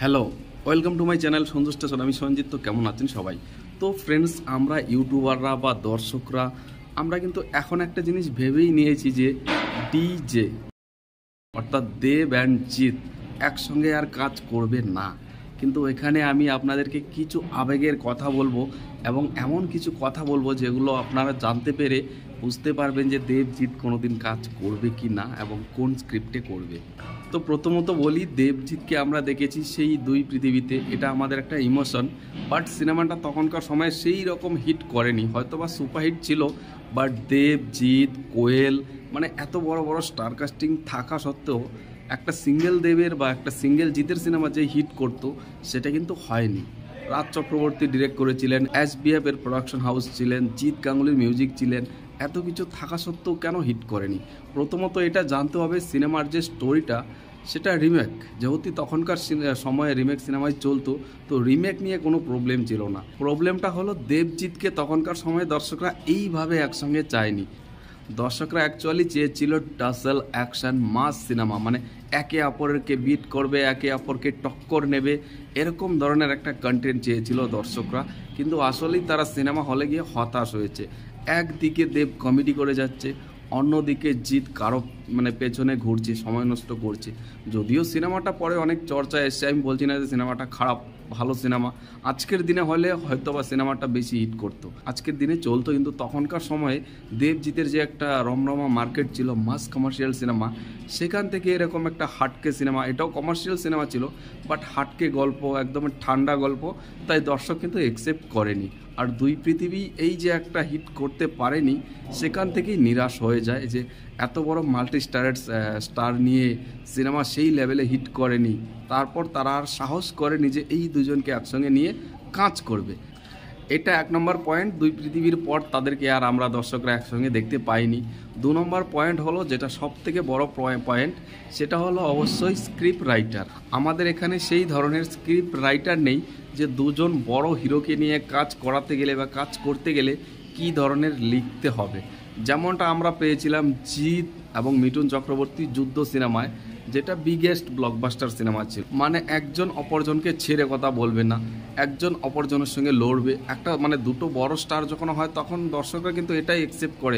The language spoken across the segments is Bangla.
Hello, welcome to my channel Sanju station. আমি সঞ্জিত। তো কেমন আছেন সবাই? তো ফ্রেন্ডস, আমরা ইউটিউবাররা বা দর্শকরা আমরা কিন্তু এখন একটা জিনিস ভেবেই নিয়েছি যে ডিজে অর্থাৎ দেব অ্যান্ড জিৎ একসঙ্গে আর কাজ করবে না। কিন্তু এখানে আমি আপনাদেরকে কিছু আবেগের কথা বলবো এবং এমন কিছু কথা বলবো যেগুলো আপনারা জানতে পেরে বুঝতে পারবেন যে দেবজিৎ কোনোদিন কাজ করবে কি না এবং কোন স্ক্রিপ্টে করবে। তো প্রথমত বলি, দেবজিৎকে আমরা দেখেছি সেই দুই পৃথিবীতে, এটা আমাদের একটা ইমোশন। বাট সিনেমাটা তখনকার সময় সেই রকম হিট করেনি, হয়তো বা সুপারহিট ছিল, বাট দেবজিৎ, কোয়েল মানে এত বড় বড় স্টার কাস্টিং থাকা সত্ত্বেও একটা সিঙ্গেল দেবের বা একটা সিঙ্গেল জিতের সিনেমা যে হিট করতো সেটা কিন্তু হয়নি। রাজ চক্রবর্তী ডিরেক্ট করেছিলেন, SBF এর প্রোডাকশন হাউস ছিলেন, জিৎ গাঙ্গুলির মিউজিক ছিলেন, এত কিছু থাকা সত্ত্বেও কেন হিট করেনি? প্রথমত এটা জানতে হবে সিনেমার যে স্টোরিটা সেটা রিমেক, যেহেতু তখনকার সময়ে রিমেক সিনেমায় চলতো, তো রিমেক নিয়ে কোনো প্রবলেম ছিল না। প্রবলেমটা হলো দেবজিৎকে তখনকার সময়ে দর্শকরা এইভাবে একসঙ্গে চায়নি। দর্শকরা অ্যাকচুয়ালি চেয়েছিল টাসেল অ্যাকশন মাস সিনেমা, মানে একে অপরকে বিট করবে, একে অপরকে টক্কর নেবে, এরকম ধরনের একটা কন্টেন্ট চেয়েছিল দর্শকরা। কিন্তু আসলেই তারা সিনেমা হলে গিয়ে হতাশ হয়েছে। একদিকে দেব কমেডি করে যাচ্ছে, অন্যদিকে জিৎ কারো পেছনে ঘুরছে, সময় নষ্ট করছে। যদিও সিনেমাটা পরে অনেক চর্চায় এসছে, আমি বলছি না যে সিনেমাটা খারাপ, ভালো সিনেমা। আজকের দিনে হলে হয়তো বা সিনেমাটা বেশি হিট করতো, আজকের দিনে চলতো। কিন্তু তখনকার সময়ে দেবজিতের যে একটা রমরমা মার্কেট ছিল, মাস কমার্শিয়াল সিনেমা, সেখান থেকে এরকম একটা হাটকে সিনেমা, এটাও কমার্শিয়াল সিনেমা ছিল বাট হাটকে গল্প, একদম ঠান্ডা গল্প, তাই দর্শক কিন্তু একসেপ্ট করেনি। আর দুই পৃথিবী এই যে একটা হিট করতে পারেনি, সেখান থেকেই নিরাশ হয়ে যায় যে এত বড় মাল্টি স্টার নিয়ে সিনেমা সেই লেভেলে হিট করেনি। তারপর তারা আর সাহস করেনি যে এই দুজনকে একসঙ্গে নিয়ে কাজ করবে। এটা এক নম্বর পয়েন্ট। দুই পৃথিবীর পর তাদেরকে আর আমরা দর্শকরা একসঙ্গে দেখতে পাইনি। দু নম্বর পয়েন্ট হলো, যেটা সব থেকে বড় পয়েন্ট, সেটা হলো অবশ্যই স্ক্রিপ্ট রাইটার। আমাদের এখানে সেই ধরনের স্ক্রিপ্ট রাইটার নেই যে দুজন বড় হিরোকে নিয়ে কাজ করাতে গেলে বা কাজ করতে গেলে কী ধরনের লিখতে হবে। যেমনটা আমরা পেয়েছিলাম জিৎ এবং মিঠুন চক্রবর্তী যুদ্ধ সিনেমায়, যেটা বিগেস্ট ব্লকবাস্টার সিনেমা ছিল। মানে একজন অপরজনকে ছেড়ে কথা বলবে না, একজন অপরজনের সঙ্গে লড়বে। একটা দুটো বড় স্টার যখন হয় তখন দর্শকরা কিন্তু এটাই একসেপ্ট করে,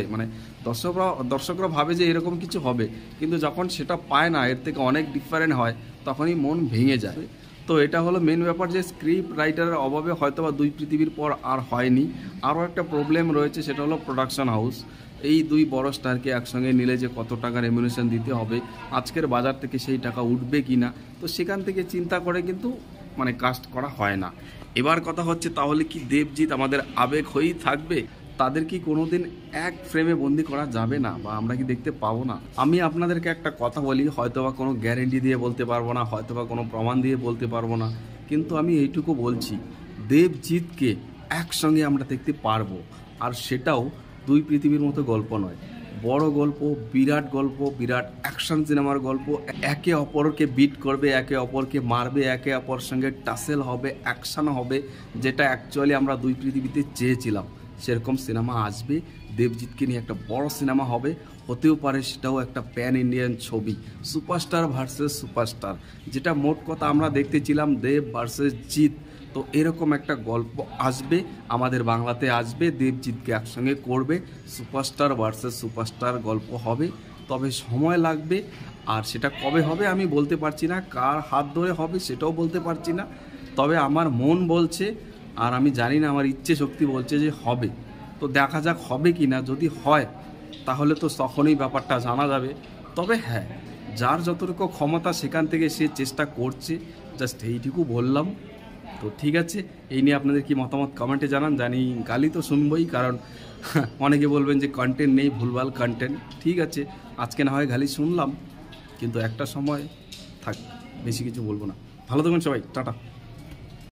দর্শকরা ভাবে যে এরকম কিছু হবে, কিন্তু যখন সেটা পায় না, এর থেকে অনেক ডিফারেন্ট হয়, তখনই মন ভেঙে যায়। তো এটা হলো মেন ব্যাপার, যে স্ক্রিপ্ট রাইটারের অভাবে হয়তো বা দুই পৃথিবীর পর আর হয়নি। আরও একটা প্রবলেম রয়েছে, সেটা হলো প্রোডাকশন হাউস। এই দুই বড় স্টারকে একসঙ্গে নিলে যে কত টাকা রেমুনেশন দিতে হবে, আজকের বাজার থেকে সেই টাকা উঠবে কি না, তো সেখান থেকে চিন্তা করে কিন্তু কাস্ট করা হয় না। এবার কথা হচ্ছে, তাহলে কি দেবজিৎ আমাদের আবেগ হয়েই থাকবে? তাদের কি কোনোদিন এক ফ্রেমে বন্দি করা যাবে না, বা আমরা কি দেখতে পাবো না? আমি আপনাদেরকে একটা কথা বলি, হয়তোবা কোনো গ্যারেন্টি দিয়ে বলতে পারবো না, হয়তোবা কোনো প্রমাণ দিয়ে বলতে পারবো না, কিন্তু আমি এইটুকু বলছি, দেবজিৎকে একসঙ্গে আমরা দেখতে পারবো। আর সেটাও দুই পৃথিবীর মতো গল্প নয়, বড় গল্প, বিরাট গল্প, বিরাট অ্যাকশন সিনেমার গল্প। একে অপরকে বিট করবে, একে অপরকে মারবে, একে অপর সঙ্গে টাসেল হবে, অ্যাকশন হবে, যেটা অ্যাকচুয়ালি আমরা দুই পৃথিবীতে চেয়েছিলাম। সেরকম সিনেমা আসবে, দেবজিৎকে নিয়ে একটা বড় সিনেমা হবে, হতেও পারে সেটাও একটা প্যান ইন্ডিয়ান ছবি, সুপারস্টার ভার্সেস সুপারস্টার, যেটা মোট কথা আমরা দেখতেছিলাম দেব ভার্সেস জিৎ। তো এরকম একটা গল্প আসবে, আমাদের বাংলাতে আসবে, দেবজিৎকে একসঙ্গে করবে, সুপারস্টার ভার্সেস সুপারস্টার গল্প হবে। তবে সময় লাগবে, আর সেটা কবে হবে আমি বলতে পারছি না, কার হাত ধরে হবে সেটাও বলতে পারছি না। তবে আমার মন বলছে, আর আমি জানি না, আমার ইচ্ছে শক্তি বলছে যে হবে। তো দেখা যাক হবে কি না। যদি হয় তাহলে তো তখনই ব্যাপারটা জানা যাবে। তবে হ্যাঁ, যার যতটুকু ক্ষমতা সেখান থেকে সে চেষ্টা করছে, জাস্ট এইটুকু বললাম। তো ঠিক আছে, এই নিয়ে আপনাদের কি মতামত কমেন্টে জানান। জানি গালি তো শুনবই, কারণ অনেকে বলবেন যে কন্টেন্ট নেই, ভুলভাল কন্টেন্ট। ঠিক আছে, আজকে না হয় গালি শুনলাম, কিন্তু একটা সময় থাক, বেশি কিছু বলবো না। ভালো থাকুন সবাই, টাটা।